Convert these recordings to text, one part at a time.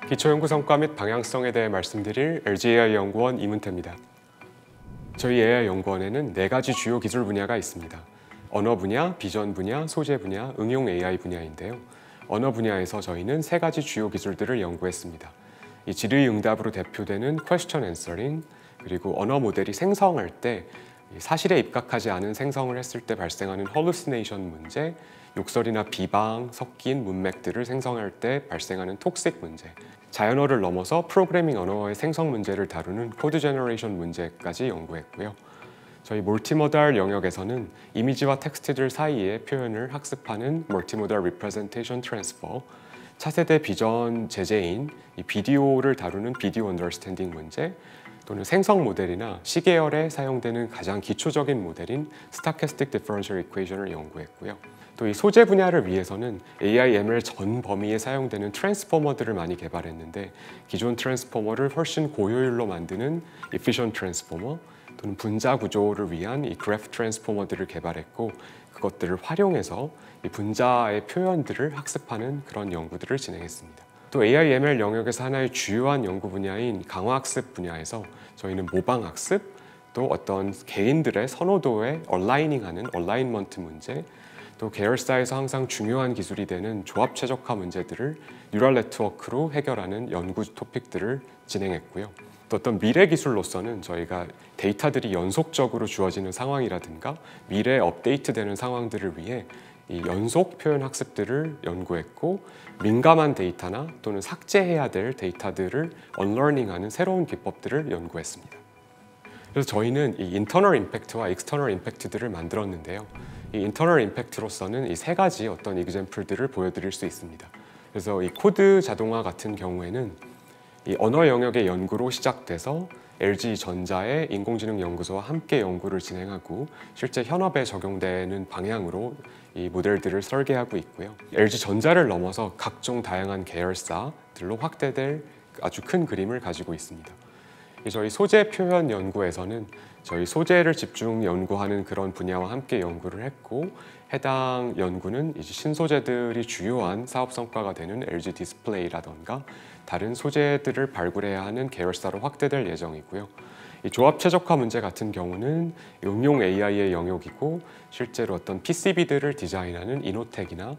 기초연구 성과 및 방향성에 대해 말씀드릴 LGAI 연구원 이문태입니다. 저희 AI 연구원에는 4가지 주요 기술 분야가 있습니다. 언어 분야, 비전 분야, 소재 분야, 응용 AI 분야인데요. 언어 분야에서 저희는 3가지 주요 기술들을 연구했습니다. 이 질의응답으로 대표되는 question answering, 그리고 언어 모델이 생성할 때 사실에 입각하지 않은 생성을 했을 때 발생하는 hallucination 문제, 욕설이나 비방, 섞인 문맥들을 생성할 때 발생하는 톡식 문제, 자연어를 넘어서 프로그래밍 언어의 생성 문제를 다루는 코드 제너레이션 문제까지 연구했고요. 저희 멀티모달 영역에서는 이미지와 텍스트들 사이의 표현을 학습하는 멀티모달 리프레젠테이션 트랜스퍼, 차세대 비전 제재인 이 비디오를 다루는 비디오 언더스탠딩 문제, 또는 생성 모델이나 시계열에 사용되는 가장 기초적인 모델인 스타캐스틱 디퍼런셜 이퀘이션을 연구했고요. 또 이 소재 분야를 위해서는 AI, ML 전 범위에 사용되는 트랜스포머들을 많이 개발했는데 기존 트랜스포머를 훨씬 고효율로 만드는 efficient 트랜스포머 또는 분자 구조를 위한 이 그래프 트랜스포머들을 개발했고 그것들을 활용해서 이 분자의 표현들을 학습하는 그런 연구들을 진행했습니다. 또 AI, ML 영역에서 하나의 주요한 연구 분야인 강화학습 분야에서 저희는 모방학습, 또 어떤 개인들의 선호도에 얼라이닝하는 얼라인먼트 문제, 또 계열사에서 항상 중요한 기술이 되는 조합 최적화 문제들을 뉴럴 네트워크로 해결하는 연구 토픽들을 진행했고요. 또 어떤 미래 기술로서는 저희가 데이터들이 연속적으로 주어지는 상황이라든가 미래에 업데이트되는 상황들을 위해 이 연속 표현 학습들을 연구했고 민감한 데이터나 또는 삭제해야 될 데이터들을 언러닝하는 새로운 기법들을 연구했습니다. 그래서 저희는 이 인터널 임팩트와 익스터널 임팩트들을 만들었는데요. 이 인터널 임팩트로서는 이 3가지 어떤 이그젬플들을 보여드릴 수 있습니다. 그래서 이 코드 자동화 같은 경우에는 이 언어 영역의 연구로 시작돼서 LG전자의 인공지능 연구소와 함께 연구를 진행하고 실제 현업에 적용되는 방향으로 이 모델들을 설계하고 있고요. LG전자를 넘어서 각종 다양한 계열사들로 확대될 아주 큰 그림을 가지고 있습니다. 저희 소재 표현 연구에서는 저희 소재를 집중 연구하는 그런 분야와 함께 연구를 했고 해당 연구는 이제 신소재들이 주요한 사업 성과가 되는 LG 디스플레이라던가 다른 소재들을 발굴해야 하는 계열사로 확대될 예정이고요. 이 조합 최적화 문제 같은 경우는 응용 AI의 영역이고 실제로 어떤 PCB들을 디자인하는 이노텍이나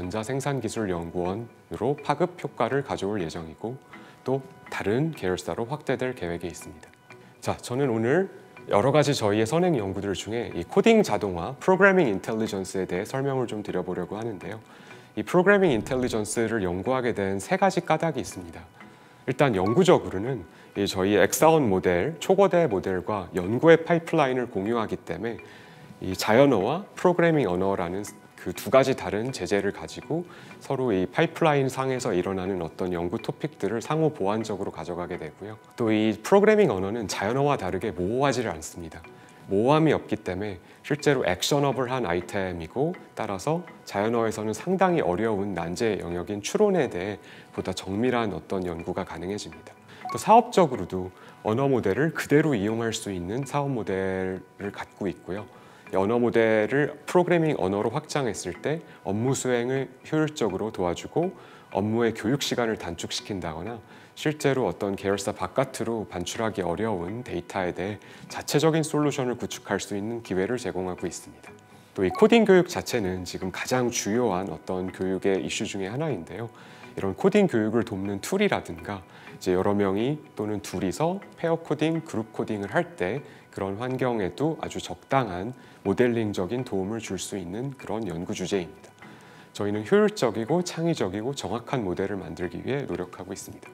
전자생산기술연구원으로 파급 효과를 가져올 예정이고 또 다른 계열사로 확대될 계획에 있습니다. 자, 저는 오늘 여러 가지 저희의 선행 연구들 중에 이 코딩 자동화, 프로그래밍 인텔리전스에 대해 설명을 좀 드려보려고 하는데요. 이 프로그래밍 인텔리전스를 연구하게 된 3가지 까닭이 있습니다. 일단 영구적으로는 이 저희 엑사원 모델, 초거대 모델과 연구의 파이프라인을 공유하기 때문에 이 자연어와 프로그래밍 언어라는 그 2가지 다른 제재를 가지고 서로 이 파이프라인 상에서 일어나는 어떤 연구 토픽들을 상호 보완적으로 가져가게 되고요. 또 이 프로그래밍 언어는 자연어와 다르게 모호하지를 않습니다. 모호함이 없기 때문에 실제로 액션업을 한 아이템이고 따라서 자연어에서는 상당히 어려운 난제 영역인 추론에 대해 보다 정밀한 어떤 연구가 가능해집니다. 또 사업적으로도 언어 모델을 그대로 이용할 수 있는 사업 모델을 갖고 있고요. 언어 모델을 프로그래밍 언어로 확장했을 때 업무 수행을 효율적으로 도와주고 업무의 교육 시간을 단축시킨다거나 실제로 어떤 계열사 바깥으로 반출하기 어려운 데이터에 대해 자체적인 솔루션을 구축할 수 있는 기회를 제공하고 있습니다. 또 이 코딩 교육 자체는 지금 가장 주요한 어떤 교육의 이슈 중에 하나인데요. 이런 코딩 교육을 돕는 툴이라든가 이제 여러 명이 또는 둘이서 페어 코딩, 그룹 코딩을 할 때 그런 환경에도 아주 적당한 모델링적인 도움을 줄 수 있는 그런 연구 주제입니다. 저희는 효율적이고 창의적이고 정확한 모델을 만들기 위해 노력하고 있습니다.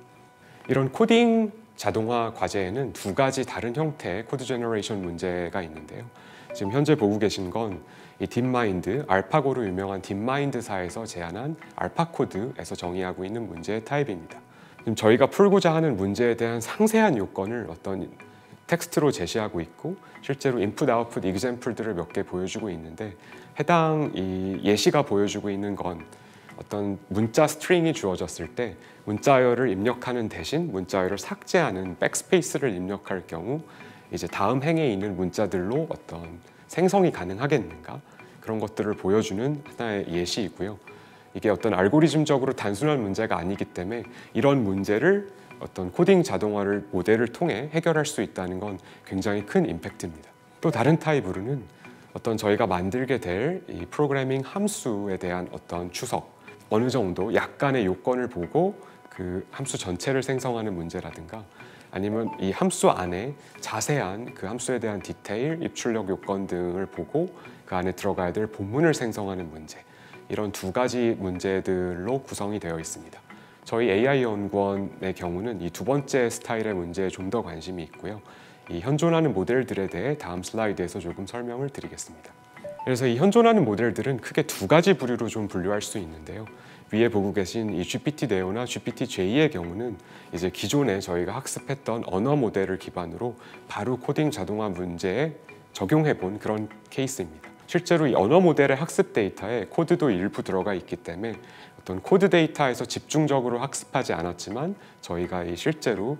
이런 코딩 자동화 과제에는 2가지 다른 형태의 코드 제너레이션 문제가 있는데요. 지금 현재 보고 계신 건 이 딥마인드, 알파고로 유명한 딥마인드사에서 제안한 알파코드에서 정의하고 있는 문제의 타입입니다. 지금 저희가 풀고자 하는 문제에 대한 상세한 요건을 어떤 텍스트로 제시하고 있고 실제로 인풋 아웃풋 이그젬플들을 몇 개 보여주고 있는데 해당 이 예시가 보여주고 있는 건 어떤 문자 스트링이 주어졌을 때 문자열을 입력하는 대신 문자열을 삭제하는 백스페이스를 입력할 경우 이제 다음 행에 있는 문자들로 어떤 생성이 가능하겠는가 그런 것들을 보여주는 하나의 예시이고요. 이게 어떤 알고리즘적으로 단순한 문제가 아니기 때문에 이런 문제를 어떤 코딩 자동화를 모델을 통해 해결할 수 있다는 건 굉장히 큰 임팩트입니다. 또 다른 타입으로는 어떤 저희가 만들게 될 이 프로그래밍 함수에 대한 어떤 추석, 어느 정도 약간의 요건을 보고 그 함수 전체를 생성하는 문제라든가 아니면 이 함수 안에 자세한 그 함수에 대한 디테일, 입출력 요건 등을 보고 그 안에 들어가야 될 본문을 생성하는 문제, 이런 두 가지 문제들로 구성이 되어 있습니다. 저희 AI 연구원의 경우는 이 두 번째 스타일의 문제에 좀 더 관심이 있고요. 이 현존하는 모델들에 대해 다음 슬라이드에서 조금 설명을 드리겠습니다. 그래서 이 현존하는 모델들은 크게 두 가지 부류로 좀 분류할 수 있는데요. 위에 보고 계신 이 GPT-neo나 GPT-J의 경우는 이제 기존에 저희가 학습했던 언어 모델을 기반으로 바로 코딩 자동화 문제에 적용해 본 그런 케이스입니다. 실제로 이 언어 모델의 학습 데이터에 코드도 일부 들어가 있기 때문에 어떤 코드 데이터에서 집중적으로 학습하지 않았지만 저희가 이 실제로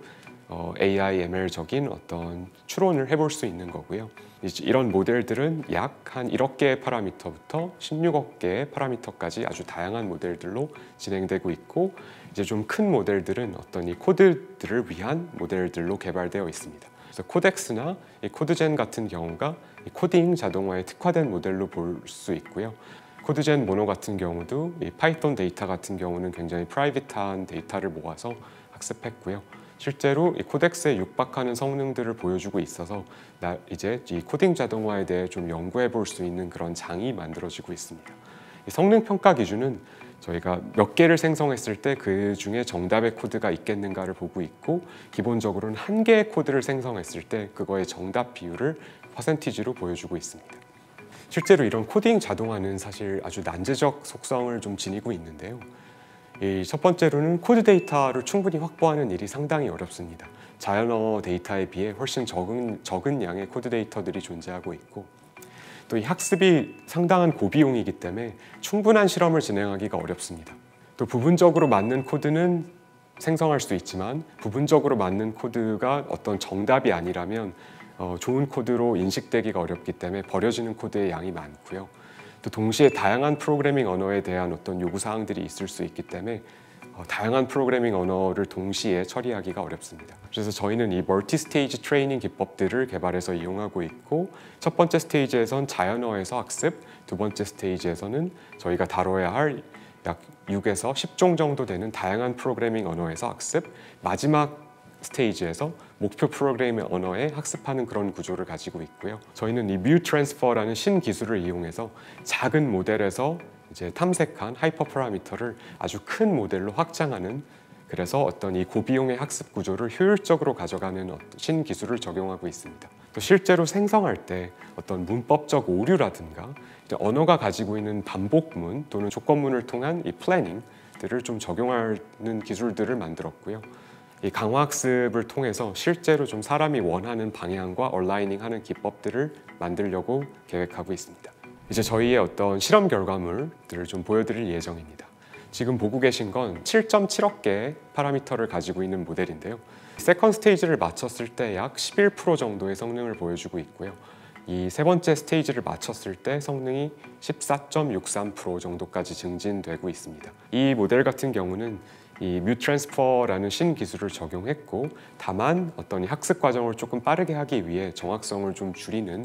AI, ML적인 어떤 추론을 해볼 수 있는 거고요. 이런 모델들은 약 한 1억 개의 파라미터부터 16억 개의 파라미터까지 아주 다양한 모델들로 진행되고 있고, 이제 좀 큰 모델들은 어떤 이 코드들을 위한 모델들로 개발되어 있습니다. 그래서 코덱스나 이 코드젠 같은 경우가 이 코딩 자동화에 특화된 모델로 볼 수 있고요. 코드젠 모노 같은 경우도 이 파이썬 데이터 같은 경우는 굉장히 프라이빗한 데이터를 모아서 학습했고요. 실제로 이 코덱스에 육박하는 성능들을 보여주고 있어서 이제 이 코딩 자동화에 대해 좀 연구해 볼 수 있는 그런 장이 만들어지고 있습니다. 이 성능 평가 기준은 저희가 몇 개를 생성했을 때 그 중에 정답의 코드가 있겠는가를 보고 있고, 기본적으로는 한 개의 코드를 생성했을 때 그거의 정답 비율을 퍼센티지로 보여주고 있습니다. 실제로 이런 코딩 자동화는 사실 아주 난제적 속성을 좀 지니고 있는데요. 이 첫 번째로는 코드 데이터를 충분히 확보하는 일이 상당히 어렵습니다. 자연어 데이터에 비해 훨씬 적은 양의 코드 데이터들이 존재하고 있고, 또 이 학습이 상당한 고비용이기 때문에 충분한 실험을 진행하기가 어렵습니다. 또 부분적으로 맞는 코드는 생성할 수 있지만 부분적으로 맞는 코드가 어떤 정답이 아니라면 좋은 코드로 인식되기가 어렵기 때문에 버려지는 코드의 양이 많고요. 또 동시에 다양한 프로그래밍 언어에 대한 어떤 요구사항들이 있을 수 있기 때문에 다양한 프로그래밍 언어를 동시에 처리하기가 어렵습니다. 그래서 저희는 이 멀티 스테이지 트레이닝 기법들을 개발해서 이용하고 있고, 첫 번째 스테이지에선 자연어에서 학습, 두 번째 스테이지에서는 저희가 다뤄야 할 약 6에서 10종 정도 되는 다양한 프로그래밍 언어에서 학습, 마지막 스테이지에서 목표 프로그래밍 언어에 학습하는 그런 구조를 가지고 있고요. 저희는 이 뮤 트랜스퍼라는 신기술을 이용해서 작은 모델에서 이제 탐색한 하이퍼 파라미터를 아주 큰 모델로 확장하는, 그래서 어떤 이 고비용의 학습 구조를 효율적으로 가져가는 신기술을 적용하고 있습니다. 또 실제로 생성할 때 어떤 문법적 오류라든가 언어가 가지고 있는 반복문 또는 조건문을 통한 이 플래닝들을 좀 적용하는 기술들을 만들었고요. 이 강화학습을 통해서 실제로 좀 사람이 원하는 방향과 얼라이닝하는 기법들을 만들려고 계획하고 있습니다. 이제 저희의 어떤 실험 결과물들을 좀 보여드릴 예정입니다. 지금 보고 계신 건 7.7억 개의 파라미터를 가지고 있는 모델인데요. 세컨드 스테이지를 마쳤을 때 약 11% 정도의 성능을 보여주고 있고요. 이 세 번째 스테이지를 마쳤을 때 성능이 14.63% 정도까지 증진되고 있습니다. 이 모델 같은 경우는 이 뮤 트랜스퍼라는 신기술을 적용했고, 다만 어떤 학습 과정을 조금 빠르게 하기 위해 정확성을 좀 줄이는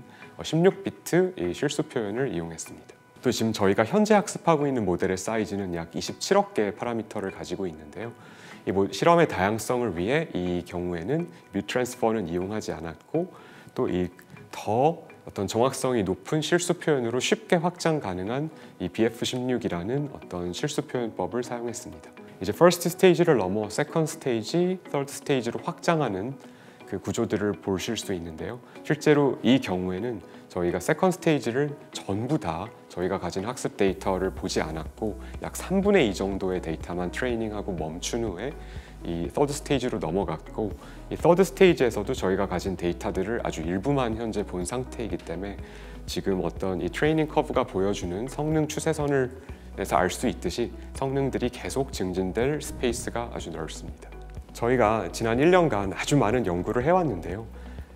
16비트 이 실수 표현을 이용했습니다. 또 지금 저희가 현재 학습하고 있는 모델의 사이즈는 약 27억 개의 파라미터를 가지고 있는데요. 이 실험의 다양성을 위해 이 경우에는 뮤 트랜스퍼는 이용하지 않았고, 또 이 더 어떤 정확성이 높은 실수 표현으로 쉽게 확장 가능한 이 BF16이라는 어떤 실수 표현법을 사용했습니다. 이제 퍼스트 스테이지를 넘어 세컨드 스테이지, 서드 스테이지로 확장하는 그 구조들을 보실 수 있는데요. 실제로 이 경우에는 저희가 세컨드 스테이지를 전부 다 저희가 가진 학습 데이터를 보지 않았고, 약 3분의 2 정도의 데이터만 트레이닝하고 멈춘 후에 이 서드 스테이지로 넘어갔고, 이 서드 스테이지에서도 저희가 가진 데이터들을 아주 일부만 현재 본 상태이기 때문에 지금 어떤 이 트레이닝 커브가 보여주는 성능 추세선을 에서 알 수 있듯이 성능들이 계속 증진될 스페이스가 아주 넓습니다. 저희가 지난 1년간 아주 많은 연구를 해왔는데요.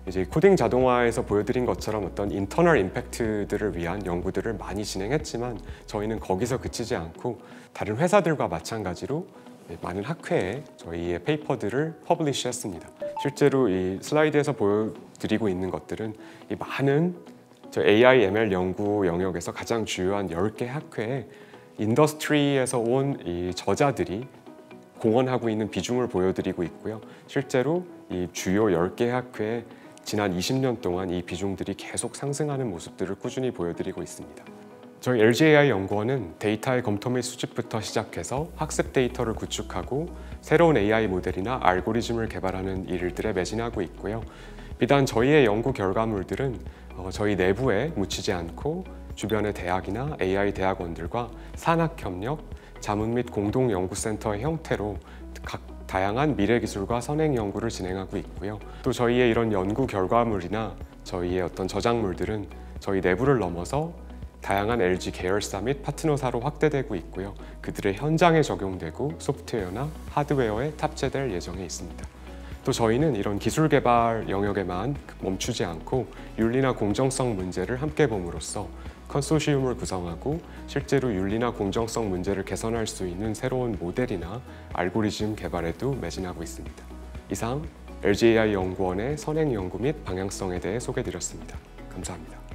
이제 코딩 자동화에서 보여드린 것처럼 어떤 인터널 임팩트들을 위한 연구들을 많이 진행했지만 저희는 거기서 그치지 않고 다른 회사들과 마찬가지로 많은 학회에 저희의 페이퍼들을 퍼블리시했습니다. 실제로 이 슬라이드에서 보여드리고 있는 것들은 이 많은 AI, ML 연구 영역에서 가장 주요한 10개 학회에 인더스트리에서 온 이 저자들이 공헌하고 있는 비중을 보여드리고 있고요. 실제로 이 주요 10개 학회에 지난 20년 동안 이 비중들이 계속 상승하는 모습들을 꾸준히 보여드리고 있습니다. 저희 LGAI 연구원은 데이터의 검토 및 수집부터 시작해서 학습 데이터를 구축하고 새로운 AI 모델이나 알고리즘을 개발하는 일들에 매진하고 있고요. 비단 저희의 연구 결과물들은 저희 내부에 묻히지 않고 주변의 대학이나 AI 대학원들과 산학협력, 자문 및 공동연구센터의 형태로 각 다양한 미래기술과 선행 연구를 진행하고 있고요. 또 저희의 이런 연구 결과물이나 저희의 어떤 저작물들은 저희 내부를 넘어서 다양한 LG 계열사 및 파트너사로 확대되고 있고요. 그들의 현장에 적용되고 소프트웨어나 하드웨어에 탑재될 예정에 있습니다. 또 저희는 이런 기술 개발 영역에만 멈추지 않고 윤리나 공정성 문제를 함께 봄으로써 컨소시엄을 구성하고 실제로 윤리나 공정성 문제를 개선할 수 있는 새로운 모델이나 알고리즘 개발에도 매진하고 있습니다. 이상 LGAI 연구원의 선행 연구 및 방향성에 대해 소개드렸습니다. 감사합니다.